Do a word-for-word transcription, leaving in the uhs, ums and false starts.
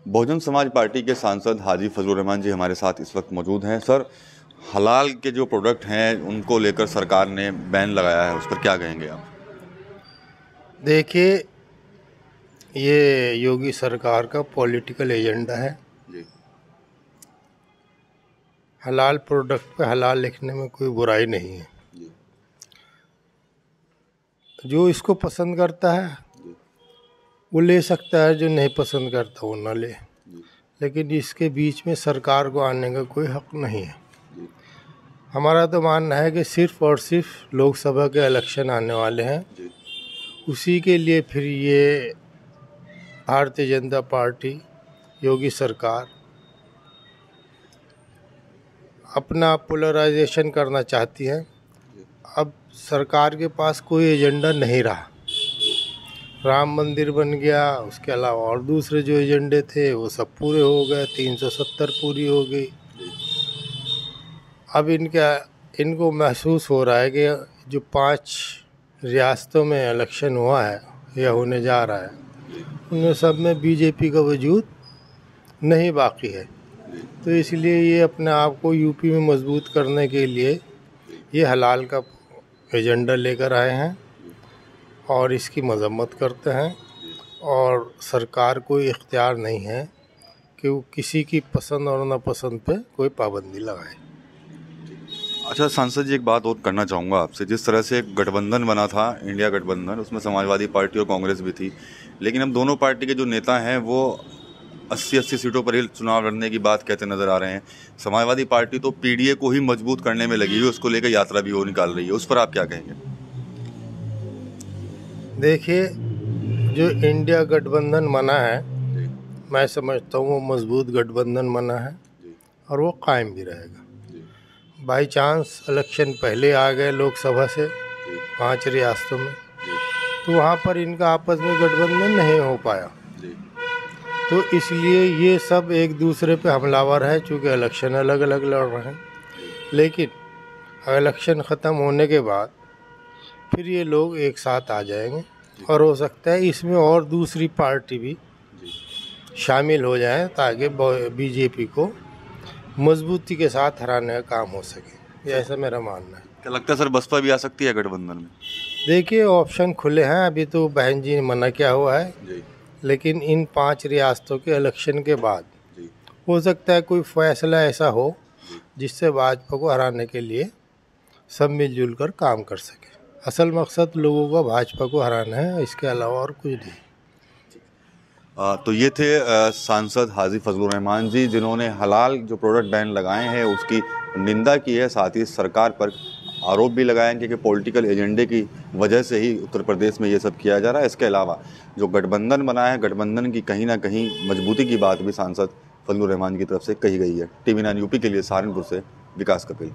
Bahujan Samaj party के सांसद हाजी फजलुर रहमान जी हमारे साथ इस वक्त मौजूद हैं। सर, हलाल के जो प्रोडक्ट हैं उनको लेकर सरकार ने बैन लगाया है, उस पर क्या कहेंगे आप? देखिए, ये योगी सरकार का पॉलिटिकल एजेंडा है। जी। हलाल प्रोडक्ट पे हलाल लिखने में कोई बुराई नहीं है। जी। जो इसको पसंद करता है जी। वो ले सकता है, जो नहीं पसंद करता वो ना ले। जी। लेकिन इसके बीच में सरकार को आने का कोई हक नहीं है। जी। हमारा तो मानना है कि सिर्फ और सिर्फ लोकसभा के इलेक्शन आने वाले हैं, जी। उसी के लिए फिर ये भारतीय जनता पार्टी, योगी सरकार अपना पोलराइजेशन करना चाहती है। अब सरकार के पास कोई एजेंडा नहीं रहा। राम मंदिर बन गया, उसके अलावा और दूसरे जो एजेंडे थे वो सब पूरे हो गए, तीन सौ सत्तर पूरी हो गई। अब इनका इनको महसूस हो रहा है कि जो पांच रियासतों में इलेक्शन हुआ है या होने जा रहा है, उनमें सब में बीजेपी का वजूद नहीं बाकी है। तो इसलिए ये अपने आप को यूपी में मजबूत करने के लिए ये हलाल का एजेंडा लेकर आए हैं और इसकी मजम्मत करते हैं। और सरकार को इख्तियार नहीं है कि वो किसी की पसंद और नापसंद पे कोई पाबंदी लगाए। अच्छा सांसद जी, एक बात और करना चाहूँगा आपसे। जिस तरह से एक गठबंधन बना था, इंडिया गठबंधन, उसमें समाजवादी पार्टी और कांग्रेस भी थी, लेकिन अब दोनों पार्टी के जो नेता हैं वो अस्सी अस्सी सीटों पर ही चुनाव लड़ने की बात कहते नजर आ रहे हैं। समाजवादी पार्टी तो पीडीए को ही मजबूत करने में लगी हुई, उसको लेकर यात्रा भी वो निकाल रही है, उस पर आप क्या कहेंगे? देखिए, जो इंडिया गठबंधन बना है, मैं समझता हूँ वो मजबूत गठबंधन बना है और वो कायम भी रहेगा। बाई चांस इलेक्शन पहले आ गए लोकसभा से पांच रियासतों में, तो वहाँ पर इनका आपस में गठबंधन नहीं हो पाया। तो इसलिए ये सब एक दूसरे पे हमलावर है, चूँकि इलेक्शन अलग अलग लड़ रहे हैं। लेकिन इलेक्शन ख़त्म होने के बाद फिर ये लोग एक साथ आ जाएंगे और हो सकता है इसमें और दूसरी पार्टी भी शामिल हो जाए, ताकि बीजेपी को मजबूती के साथ हराने का काम हो सके। ये ऐसा मेरा मानना है। क्या लगता है सर, बसपा भी आ सकती है गठबंधन में? देखिए, ऑप्शन खुले हैं। अभी तो बहन जी ने मना किया हुआ है जी। लेकिन इन पांच रियासतों के इलेक्शन के बाद जी। हो सकता है कोई फैसला ऐसा हो जिससे भाजपा को हराने के लिए सब मिलजुल कर काम कर सके। असल मकसद लोगों का भाजपा को हराना है, इसके अलावा और कुछ नहीं। आ, तो ये थे आ, सांसद हाजी फजलुर रहमान जी, जिन्होंने हलाल जो प्रोडक्ट बैन लगाए हैं उसकी निंदा की है। साथ ही सरकार पर आरोप भी लगाए हैं कि पॉलिटिकल एजेंडे की वजह से ही उत्तर प्रदेश में ये सब किया जा रहा है। इसके अलावा जो गठबंधन बना है, गठबंधन की कहीं ना कहीं मजबूती की बात भी सांसद फजलुर रहमान की तरफ से कही गई है। टीवी नाइन यूपी के लिए सहारनपुर से विकास कपिल।